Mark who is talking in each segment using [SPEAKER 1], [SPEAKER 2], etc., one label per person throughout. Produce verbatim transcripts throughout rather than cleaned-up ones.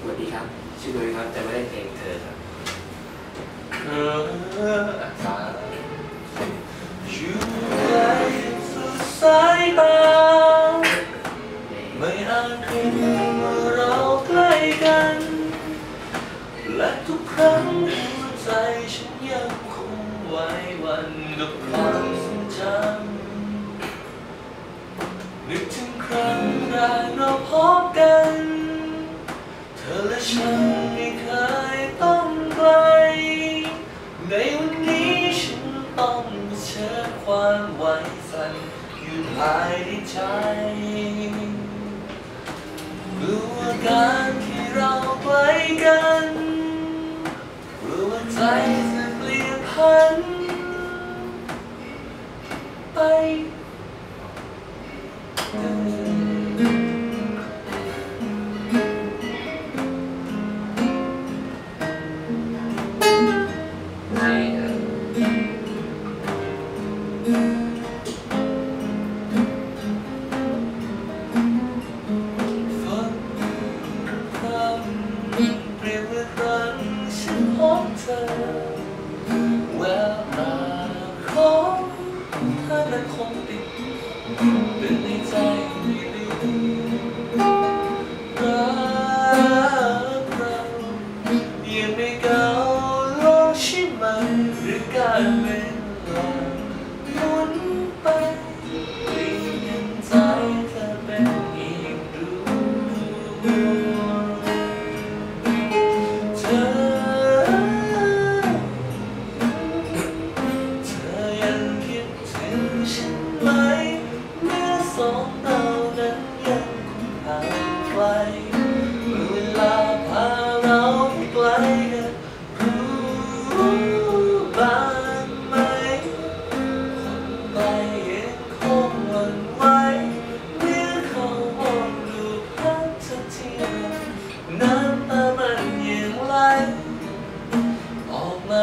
[SPEAKER 1] วัสดีครับชื่อนุ้ยครับจะไม่ได้เพลงเธอครับ
[SPEAKER 2] เธอสายอยู่ไกลสุดสายตาไม่อาจเห็นว่าเราใกล้กันและทุกครั้งหัวใจฉันยังคงไว้วันกับความทรงจำนึกถึงครั้งแรกเราพบกันเธอและฉันไม่เคยต้องไกลในวันนี้ฉันต้องเผชิญความไหวสั่นอยู่ภายในใจกลัวการที่เราใกล้กันกลัวใจจะเปลี่ยนพันไปแววตาของเธอนั้นคงติดเป็นในใจไม่ลืมรักเรายังไม่ก้าวลงใช่ไหมหรือการเวลาหมุนไปเปลี่ยนใจเธอเป็นอีกดวงเธอสองเรานั้นยังคงห่างไกลเมื่อเวลาพาเราไกลกันรู้บ้างไหมคนไกลยังคงหวั่นไหวเมื่อเขามองดูภาพเธอที่ไรน้ำตามันยังไหลออกมา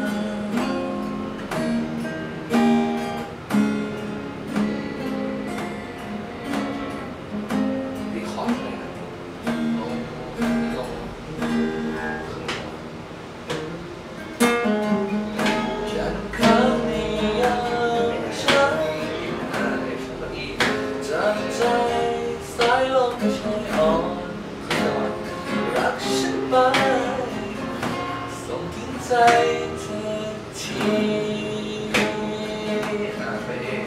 [SPEAKER 2] ใจสายลมชอยอ่อนรักฉันไปส่งถึงใจเธอทีไปเอง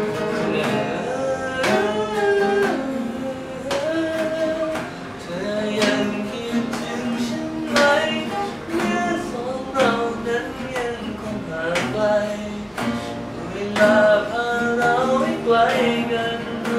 [SPEAKER 2] เธอยังคิดถึงฉันไหมเมื่อสองเรานั้นยังคงห่างไกลเวลาพาเราให้ไกลกัน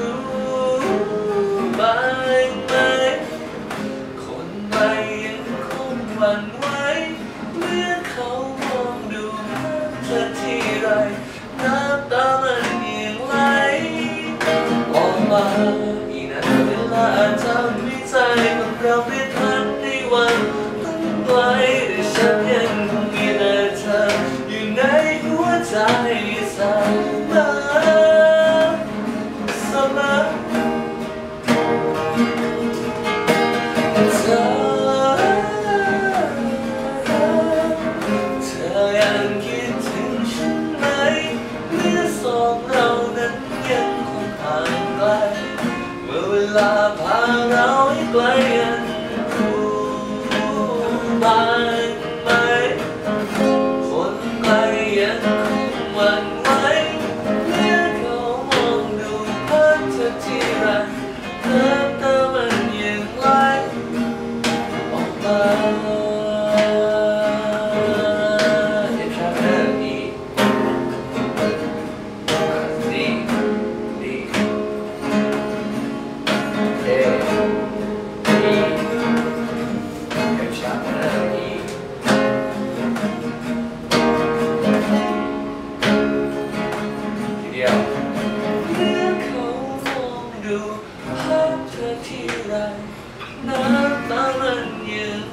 [SPEAKER 2] บ้างไหมคนใหม่ยังคงหวั่นไหวเมื่อเขามองดูเธอที่ไรน้ำตามันยังไหลออกมาอีกนานเวลาอาจทำให้ใจของเราเปลี่ยนพันในวันตั้งไกลแต่ฉันยังคงมีแต่เธออยู่ในหัวใจเสมอเสมอเธอยังคิดถึงฉันไหมเมื่อสองเรานั้นยังคงห่างไกลเมื่อเวลาพาเราให้ไกลกันรู้บ้างไหมคนไกลยังคงหวั่นไหวเมื่อเขามองดูภาพเธอที่ไรน้ำตามันยังไหลออกมาดูภาพเธอที่ไรน้ำตามันยัง